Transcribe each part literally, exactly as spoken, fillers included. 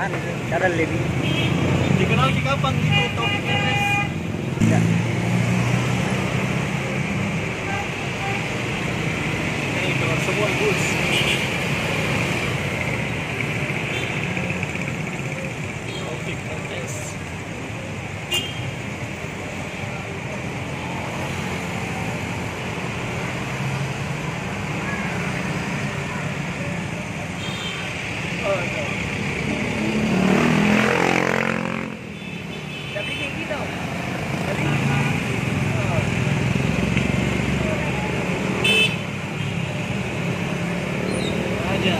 anu cara lebih. Dikenal di kapan gitu Taufik Ernest? Ya. Ini keluar semua bus. Taufik Ernest. Oh, no. Tapi kayak gitu. Tapi Aja.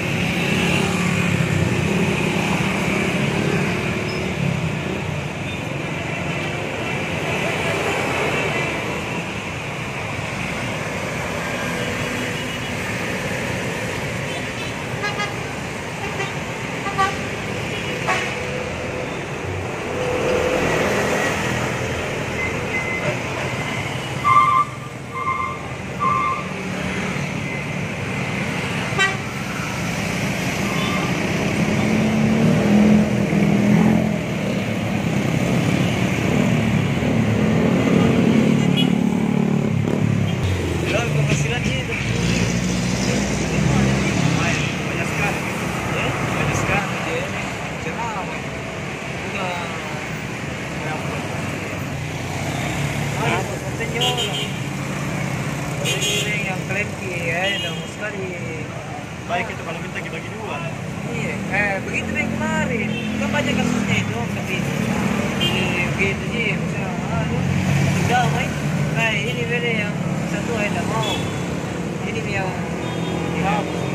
Bilang penghasilannya itu. Banyak, banyak sekali. Ya, Banyak sekali. dia ini cenama. Udah Berapa? apa kontennya lah. Ini yang klaim ki ya, udah sekali. Baik itu kalau minta bagi dua. Iya, eh begitu yang kemarin. Kan banyak kasusnya itu, tapi eh, begitu sih, misalnya, aduh, damai. Nah, ini beda yang satu saya tidak mau. Ini yang dihapus.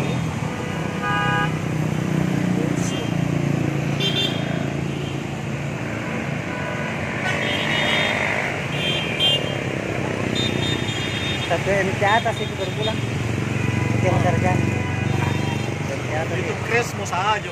Satu M ke atas itu berpulang. Itu yang terjadi. M ke atas Itu crash mau saja.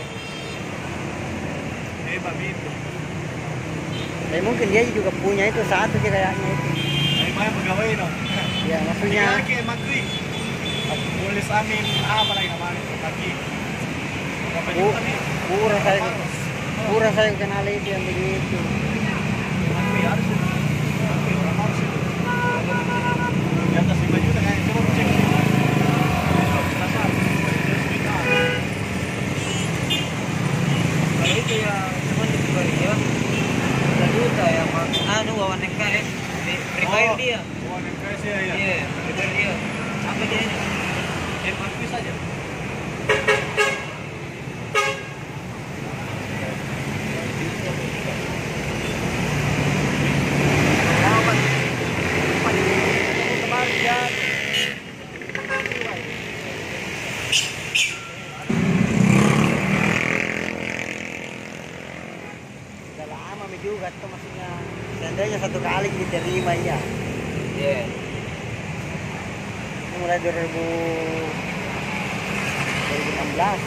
Hebat itu. Eh, mungkin dia juga punya itu satu sih kayaknya itu. Ay, banyak pegawai dong. Ya maksudnya Lagi Magri. Tulis amin apa lagi namanya? Lagi. Berapa Bu, juta nih? pura saya Harus. pura saya kenal itu yang begitu. Magri harus itu. Magri orang harus itu. Di atas lima juta kan? Coba cek. Kalau itu yang cuman di dia ada juta yang anu wawan N K S prepare dia. Oh, N K S ya ya. Iya, prepare dia. Apa dia ini? M R P saja. Aman. Kemarin ya. Udah lama mi juga tuh maksudnya. Seandainya satu kali diterima ya. Iya. Ini mulai dua ribu enam belas.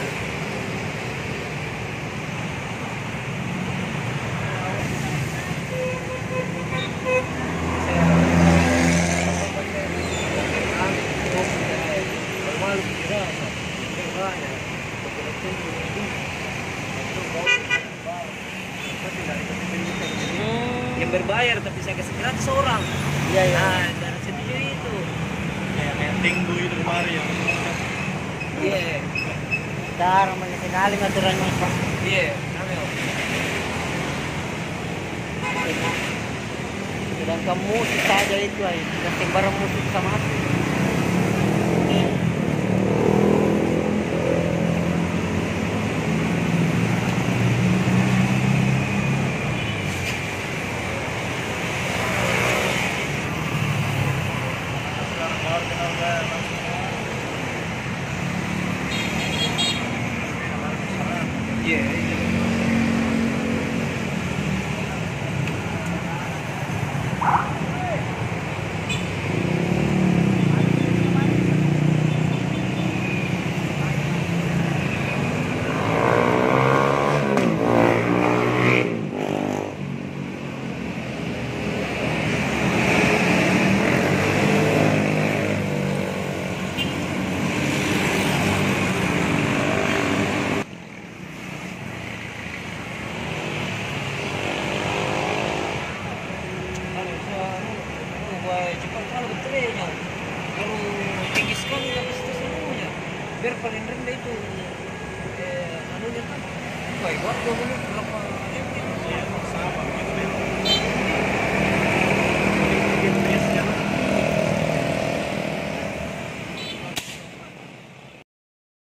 Yang berbayar tapi saya kasih gratis seorang. Iya iya. Nah dari situ itu. Kayak kayak tinggu itu kemarin ya. Iya. Cara mana sekali ngaturan mas pak. Iya. Sedangkan musik saja itu ay, kasih barang musik sama aku. Sekarang baru kenal kan langsung. Iya. Wah, gua dua puluh berapa?